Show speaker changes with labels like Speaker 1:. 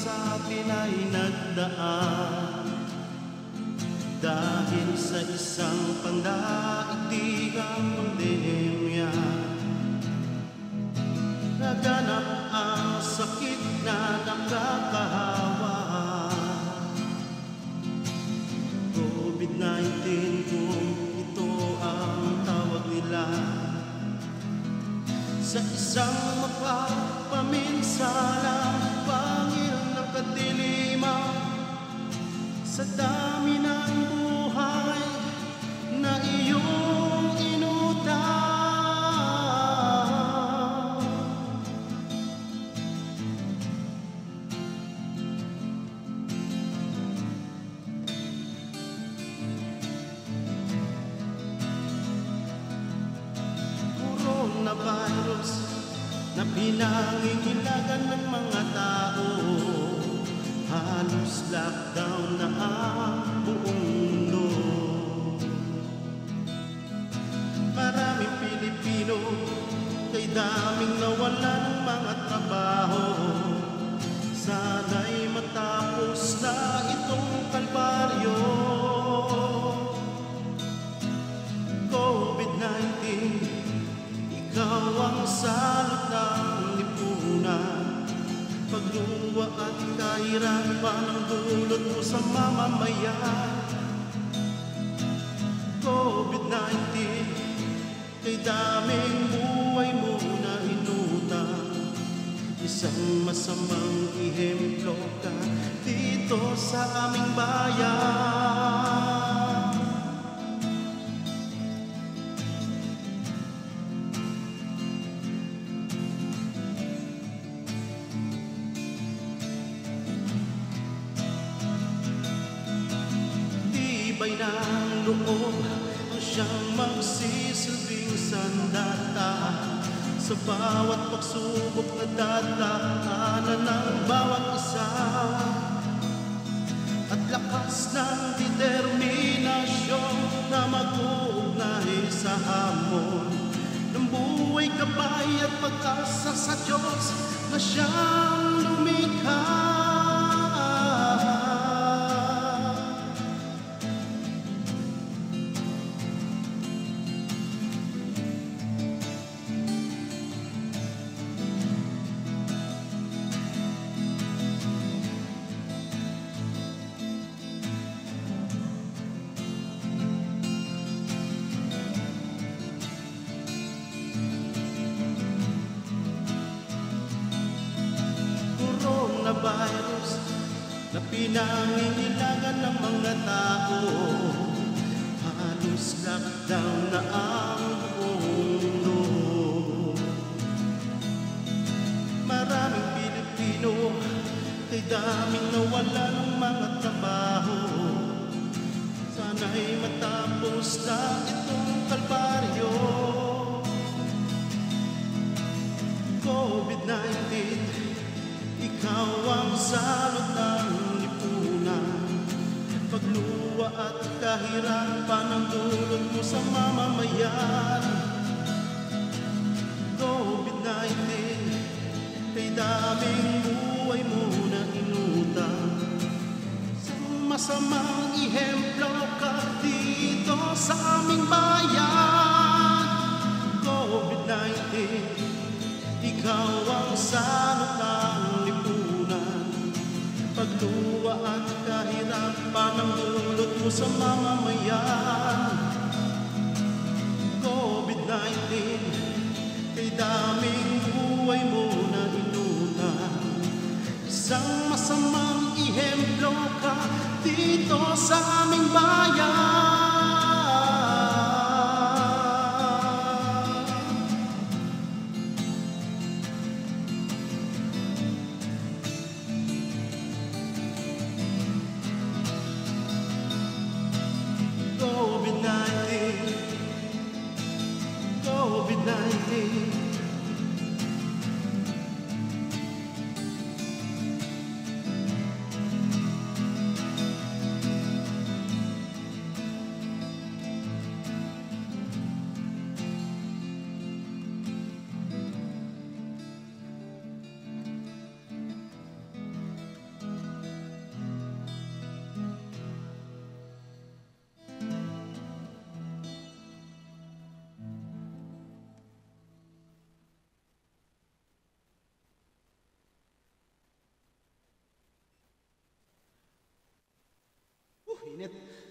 Speaker 1: sa atin ay nagdaan dahil sa isang pandaigdigang pandemya. Naganap ang sakit na nakakahawa, COVID-19 kung ito ang tawag nila. Sa isang mapagpaminsalang pangil ng kadiliman, sa dami ng buhay na iyong inutang, coronavirus na pinangingilagan ng mga tao. Halos lockdown na ang buong mundo. Maraming Pilipino kay daming nawala ng mga trabaho. Sana'y matapos na itong kalbaryo. COVID-19, ikaw ang salot ng lipunan. Pagluwa at kahirapan ang dulot mo sa mamamayan. COVID-19, kay daming buhay mo na inutang. Isang masamang ihemplo ka dito sa aming bayan. Tibay ng loob ang siyang magsisilbing sandata sa bawat pagsubok na dadaanan ng bawat isa, at lakas ng determinasyon na mag-uugnay sa hamon ng buhay, gabay at pag-asa sa Diyos na siyang lumikha. Coronavirus na pinangingilagan ng mga tao. Halos lockdown na ang buong mundo. Maraming Pilipino kay daming nawala ng mga trabaho. Sana'y matapos na itong kalbaryo. COVID-19, ikaw ang salot ng lipunan. Pagluwa at kahirapan ang dulot mo sa mamamayan. COVID-19, kay daming buhay mo na inutang. Sa masamang ihemplo ka dito sa aming bayan. COVID-19, ikaw ang salot ng lipunan. Pagluwa at kahirapan ang dulot mo sa mamamayan. COVID-19, kay daming buhay mo na inutang. Isang masamang ihemplo ka dito sa aming bayan. COVID-19,
Speaker 2: Init.